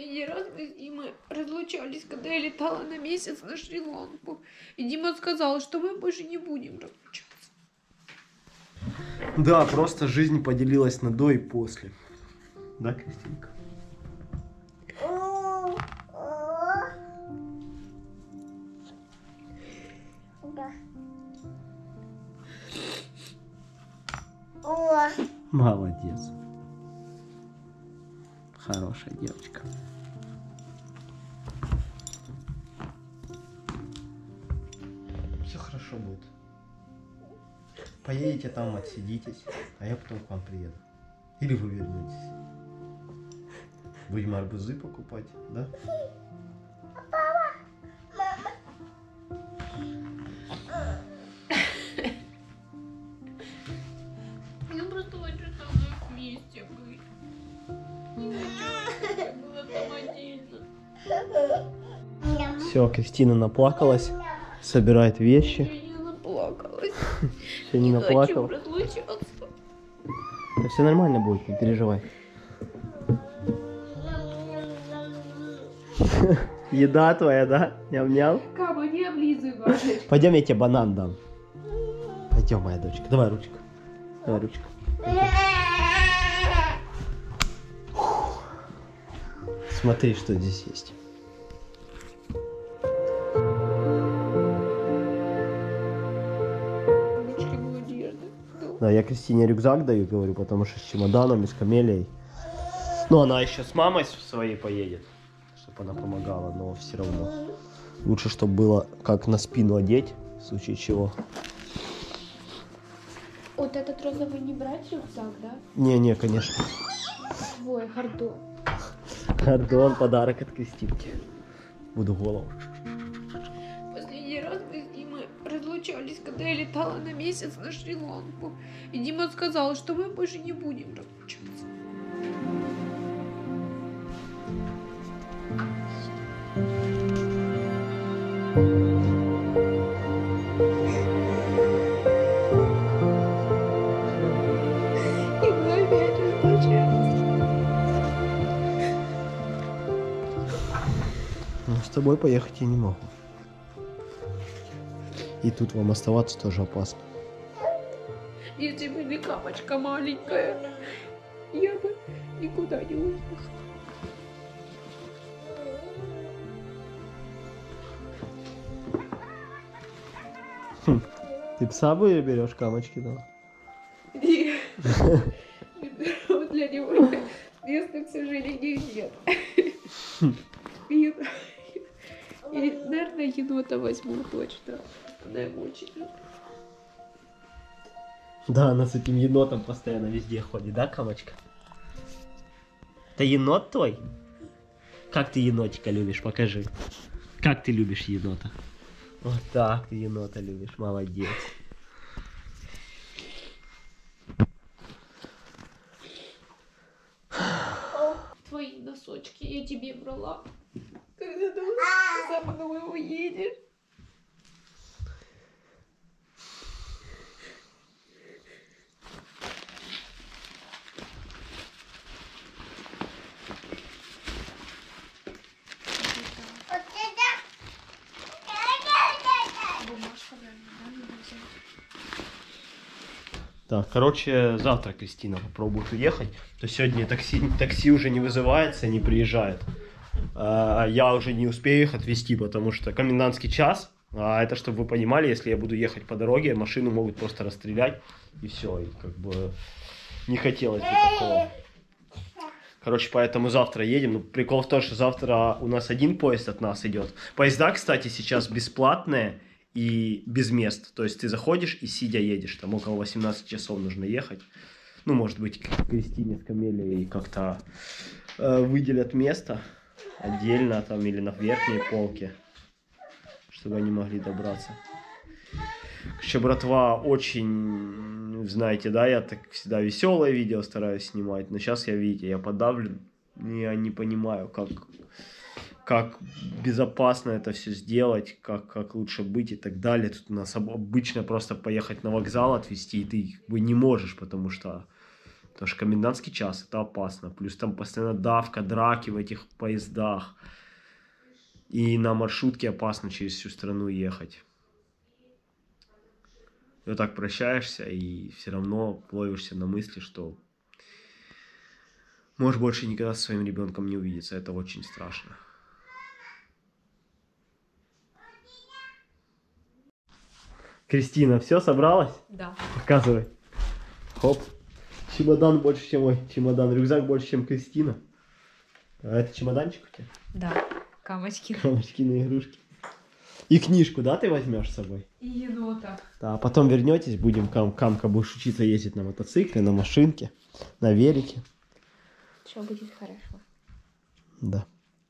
Последний раз мы с Димой разлучались, когда я летала на месяц на Шри-Ланку. И Дима сказал, что мы больше не будем разлучаться. Да, просто жизнь поделилась на до и после. Да, Кристинка? Молодец. Хорошая девочка. Все хорошо будет. Поедете там, отсидитесь, а я потом к вам приеду. Или вы вернетесь. Будем арбузы покупать, да? Я просто хочу с тобой вместе быть. Не хочу, чтобы это было там отдельно. Все, Кристина наплакалась, собирает вещи. Я не наплакалась. Все не наплакала. Хочу разлучаться. Да все нормально будет, не переживай. Еда твоя, да? Ням-ням. Кама, не облизывай, Машечка. Пойдем, я тебе банан дам. Пойдем, моя дочка. Давай ручку. Давай ручку. Смотри, что здесь есть. Да, я Кристине рюкзак даю, говорю, потому что с чемоданом и с камелией. Ну, она еще с мамой своей поедет, чтобы она помогала, но все равно. Лучше, чтобы было как на спину одеть, в случае чего. Вот этот розовый не брать рюкзак, да? Не, конечно. Ой, гордон. Гордон, подарок от Кристинки. Буду голову. Последний раз мы с Димой разлучались, когда я летала на месяц на Шри-Ланку. И Дима сказал, что мы больше не будем разлучаться. И мы опять разлучаемся. Ну, с тобой поехать я не могу. И тут вам оставаться тоже опасно. Если бы не Камочка маленькая, я бы никуда не уехала. Ты пса бы берешь, Камочки, да? Нет. Для него места, к сожалению, нет. И, наверное, енота возьму точно. Она его очень любит. Да, она с этим енотом постоянно везде ходит, да, Камочка? Это енот твой? Как ты енотика любишь? Покажи. Как ты любишь енота? Вот так ты енота любишь, молодец. Твои носочки я тебе брала. Когда ты за мной уедешь. Так, короче, завтра Кристина попробует уехать. То сегодня такси уже не вызывается, не приезжает. Я уже не успею их отвезти, потому что комендантский час. А это, чтобы вы понимали, если я буду ехать по дороге, машину могут просто расстрелять. И все, и как бы не хотелось бы такого. Короче, поэтому завтра едем. Ну, прикол в том, что завтра у нас один поезд от нас идет. Поезда, кстати, сейчас бесплатные и без мест. То есть ты заходишь и сидя едешь. Там около 18 часов нужно ехать. Ну, может быть, к Кристине с Камелией как-то выделят место отдельно там или на верхней полке, чтобы они могли добраться. Короче, братва, очень, знаете, да, я так всегда веселое видео стараюсь снимать, но сейчас я, видите, я подавлен, я не понимаю, как безопасно это все сделать, как лучше быть и так далее. Тут у нас обычно просто поехать на вокзал отвезти, и ты не можешь, потому что Потому что комендантский час это опасно. Плюс там постоянно давка, драки в этих поездах. И на маршрутке опасно через всю страну ехать. И вот так прощаешься и все равно ловишься на мысли, что можешь больше никогда со своим ребенком не увидеться. Это очень страшно. Кристина, все собралась? Да. Показывай. Хоп. Чемодан больше, чем мой чемодан. Рюкзак больше, чем Кристина. А это чемоданчик у тебя? Да. Камочки. Камочки на игрушки. И книжку, да, ты возьмешь с собой? И енота. Да, а потом вернетесь, будем, Камка, будешь учиться ездить на мотоцикле, на машинке, на велике. Все будет хорошо. Да.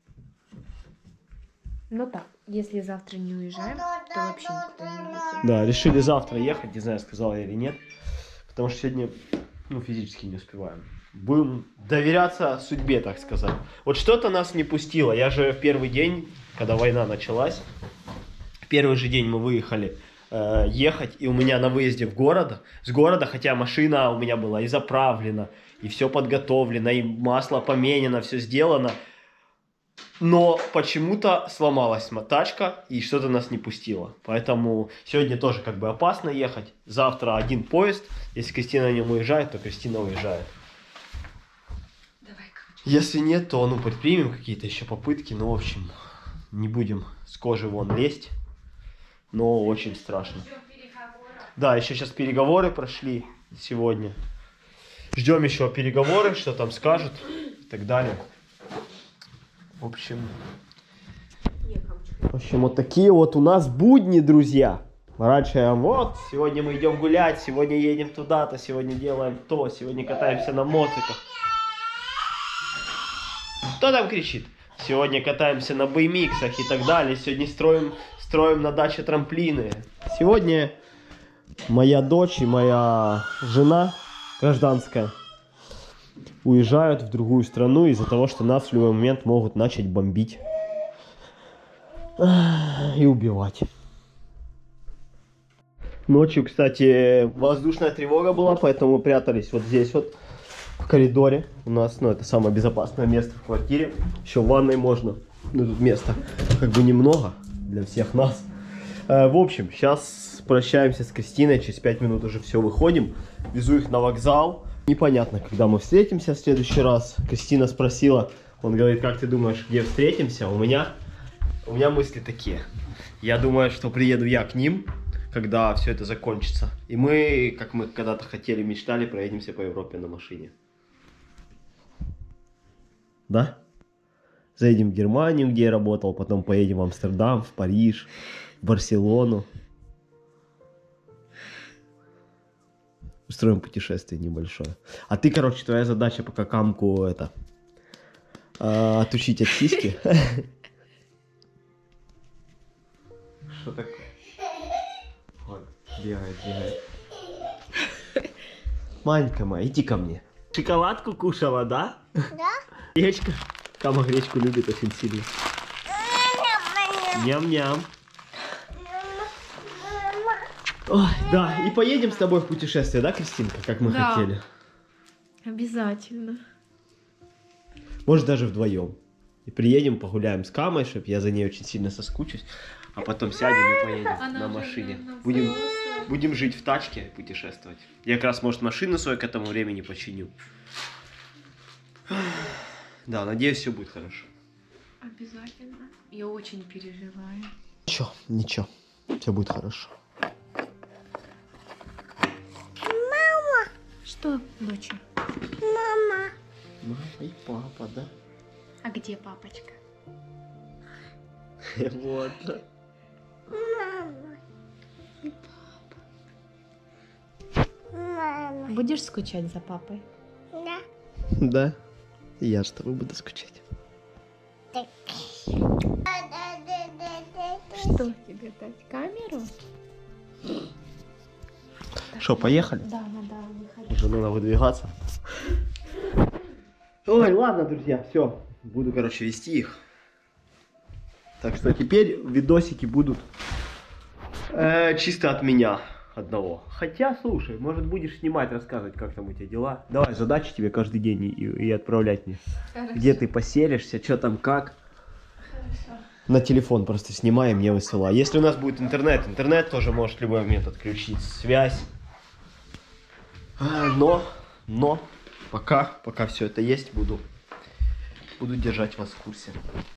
Ну так, если завтра не уезжаем, то вообще никуда не улетим. Да, решили завтра ехать, не знаю, сказала я или нет. Потому что сегодня, физически не успеваем. Будем доверяться судьбе, так сказать. Вот что-то нас не пустило. Я же в первый день, когда война началась, в первый же день мы выехали ехать, и у меня на выезде с города, хотя машина у меня была и заправлена, и все подготовлено, и масло поменено, все сделано, но почему-то сломалась тачка, и что-то нас не пустило. Поэтому сегодня тоже как бы опасно ехать. Завтра один поезд. Если Кристина на нем уезжает, то Кристина уезжает. Если нет, то предпримем какие-то еще попытки. Ну, в общем, не будем с кожи вон лезть. Но очень страшно. Да, еще сейчас переговоры прошли сегодня. Ждем еще переговоры, что там скажут и так далее. В общем, вот такие вот у нас будни, друзья. Раньше сегодня мы идем гулять, сегодня едем туда-то, сегодня делаем то, сегодня катаемся на мотиках. Кто там кричит? Сегодня катаемся на BMX-ах и так далее. Сегодня строим на даче трамплины. Сегодня моя дочь и моя жена гражданская уезжают в другую страну из-за того, что нас в любой момент могут начать бомбить и убивать. Ночью, кстати, воздушная тревога была, поэтому мы прятались вот здесь вот, в коридоре. У нас, это самое безопасное место в квартире. Еще в ванной можно. Тут места как бы немного для всех нас. В общем, сейчас прощаемся с Кристиной. Через 5 минут уже все, выходим. Везу их на вокзал. Непонятно, когда мы встретимся в следующий раз. Кристина спросила, он говорит, как ты думаешь, где встретимся? У меня мысли такие. Я думаю, что приеду я к ним, когда все это закончится. И мы, как мы когда-то хотели, мечтали, проедемся по Европе на машине. Да? Заедем в Германию, где я работал, потом поедем в Амстердам, в Париж, в Барселону. Устроим путешествие небольшое. А ты, короче, твоя задача пока Камку отучить от сиськи. Что такое? Вот, бегает. Манька моя, иди ко мне. Шоколадку кушала, да? Да. Гречка. Кама гречку любит очень сильно. Ням-ням. Ой, да, и поедем с тобой в путешествие, да, Кристинка, как мы хотели? Обязательно. Может, даже вдвоем. И приедем, погуляем с Камой, чтобы я за ней очень сильно соскучусь. А потом сядем и поедем на машине. Будем жить в тачке и путешествовать. Я как раз, может, машину свою к этому времени починю. Да, надеюсь, все будет хорошо. Обязательно. Я очень переживаю. Ничего. Все будет хорошо. Что, доча? Мама и папа, да? А где папочка? Вот. Мама и папа. Будешь скучать за папой? Да. Да. Я с тобой буду скучать. Что тебе дать? Камеру? Что, поехали? Да, надо выходить. Уже надо выдвигаться. Ой, ладно, друзья, все. Буду, короче, вести их. Так что теперь видосики будут чисто от меня. одного. Хотя, слушай, может будешь снимать, рассказывать, как там у тебя дела. Давай задачи тебе каждый день и отправлять мне. Хорошо. Где ты поселишься, что там, как. Хорошо. На телефон просто снимай и мне высылай. Если у нас будет интернет тоже можешь в любой момент отключить связь. Но пока все это есть, буду держать вас в курсе.